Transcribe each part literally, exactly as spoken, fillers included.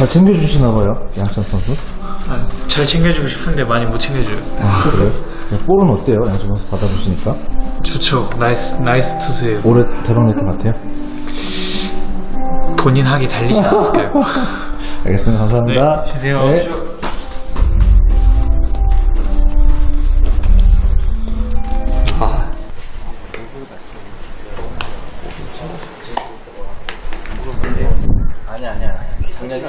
잘 챙겨주시나봐요, 양천 선수? 아, 잘 챙겨주고 싶은데 많이 못 챙겨줘요. 아, 그래요? 볼은 어때요, 양천 선수 받아보시니까? 좋죠. 나이스, 나이스 투수예요. 올해 드러낼 것 같아요? 본인 하기 달리지 않을까요? 알겠습니다. 감사합니다. 네, 쉬세요. 네. 아. 아니야, 아니야. 작년에.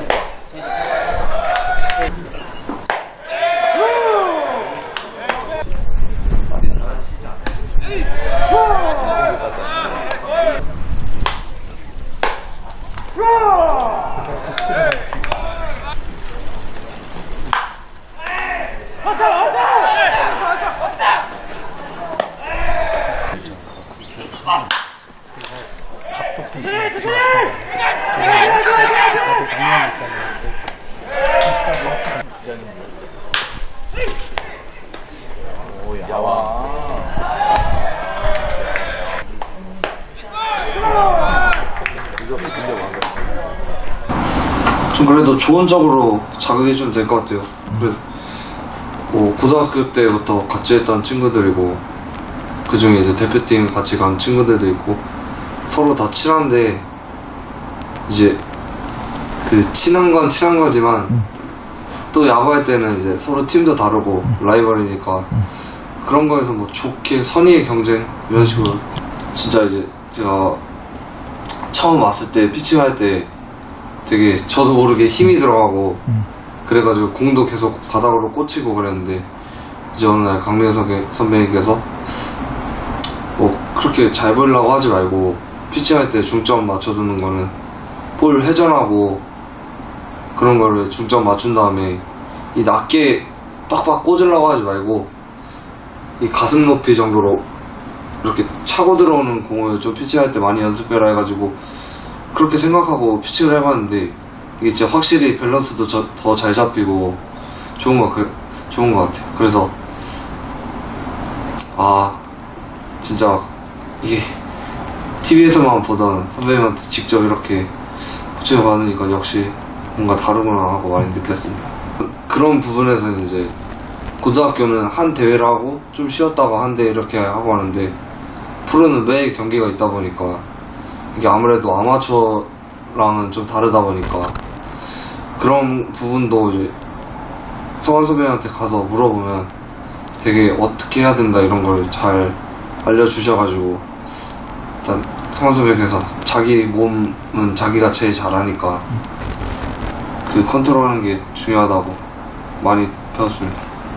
좀 그래도 좋은 쪽으로 자극이 좀 될 것 같아요. 그래, 뭐 고등학교 때부터 같이 했던 친구들이고 그 중에 이제 대표팀 같이 간 친구들도 있고 서로 다 친한데 이제 그 친한 건 친한 거지만 음. 또 야구할 때는 이제 서로 팀도 다르고 음. 라이벌이니까 음. 그런 거에서 뭐 좋게 선의의 경쟁 이런 식으로 진짜 이제 제가 처음 왔을 때 피칭할 때 되게 저도 모르게 힘이 들어가고 음. 그래가지고 공도 계속 바닥으로 꽂히고 그랬는데 이제 어느 날 강민석 선배님께서 뭐 그렇게 잘 보이려고 하지 말고 피칭할 때 중점 맞춰두는 거는 볼 회전하고 그런 거를 중점 맞춘 다음에 이 낮게 빡빡 꽂으려고 하지 말고 이 가슴 높이 정도로 이렇게 차고 들어오는 공을 좀 피칭할 때 많이 연습해라 해가지고 그렇게 생각하고 피칭을 해봤는데 이게 진짜 확실히 밸런스도 더 잘 잡히고 좋은 거, 그, 좋은 것 같아요. 그래서 아 진짜 이게 티비에서만 보던 선배님한테 직접 이렇게 코칭을 받으니까 역시 뭔가 다르구나 하고 많이 느꼈습니다. 그런 부분에서 이제 고등학교는 한 대회를 하고 좀 쉬었다가 한 대회 이렇게 하고 하는데 프로는 매일 경기가 있다 보니까 이게 아무래도 아마추어랑은 좀 다르다 보니까 그런 부분도 이제 성환 선배한테 가서 물어보면 되게 어떻게 해야 된다 이런 걸 잘 알려주셔가지고 일단 성환 선배께서 자기 몸은 자기가 제일 잘하니까 그 컨트롤하는 게 중요하다고 많이 배웠습니다.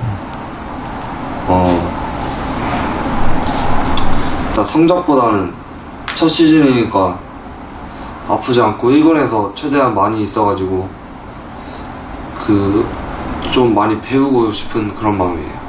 어 일단 성적보다는 첫 시즌이니까 아프지 않고 일 군에서 최대한 많이 있어가지고 그 좀 많이 배우고 싶은 그런 마음이에요.